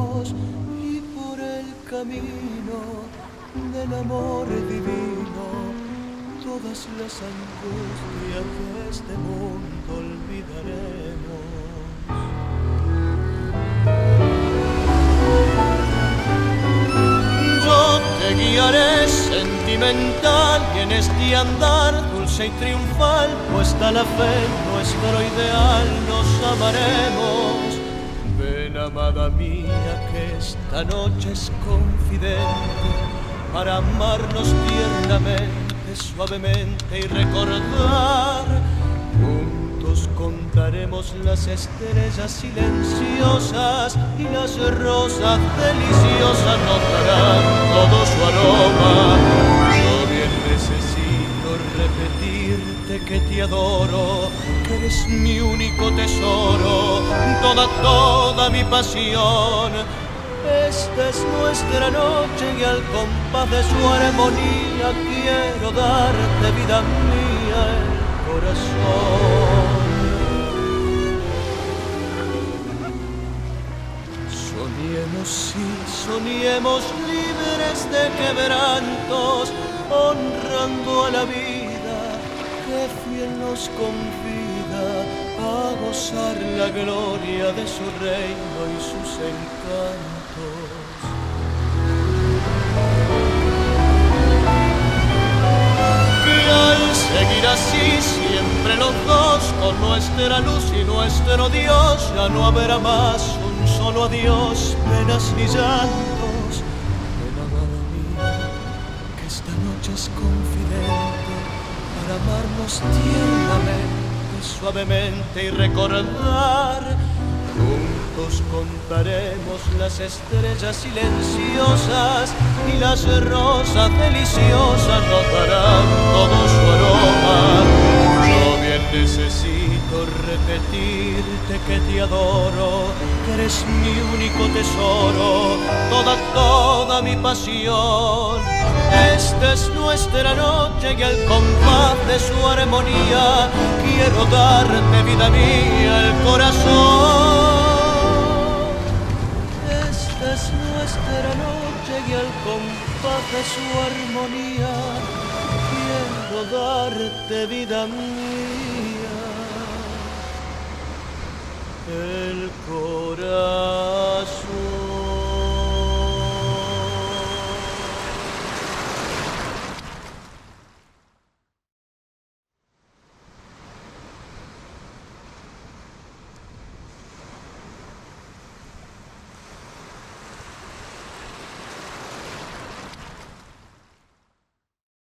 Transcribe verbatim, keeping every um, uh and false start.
Dios y por el camino del amor divino todas las angustias de este mundo olvidaremos. Yo te guiaré sentimental y en este andar dulce y triunfal, puesta la fe en nuestro ideal, nos amaremos. Ven, amada mía, que esta noche es confidente para amarnos tiernamente, suavemente y recordar. Juntos contaremos las estrellas silenciosas y las rosas deliciosas notarán todo su aroma. Yo bien necesito repetirte que te adoro, que eres mi único tesoro, toda, toda mi pasión. Esta es nuestra noche y al compás de su armonía quiero darte, vida mía, el corazón. Soñemos, sí, soñemos libres de quebrantos, honrando a la vida que fiel nos convida a gozar la gloria de su reino y sus encantos. Que al seguir así siempre los dos con nuestra luz y nuestro Dios ya no habrá más un solo adiós, penas ni llantos. Ven, amada mía, que esta noche es confidente para amarnos tiernamente, suavemente y recordar. Juntos contaremos las estrellas silenciosas y las rosas deliciosas nos darán todo su aroma. Yo bien necesito repetirte que te adoro, que eres mi único tesoro, toda, toda mi pasión. Esta es nuestra noche y al compás de su armonía quiero darte, vida mía, el corazón. Esta es nuestra noche y al compás de su armonía quiero darte, vida mía, el corazón.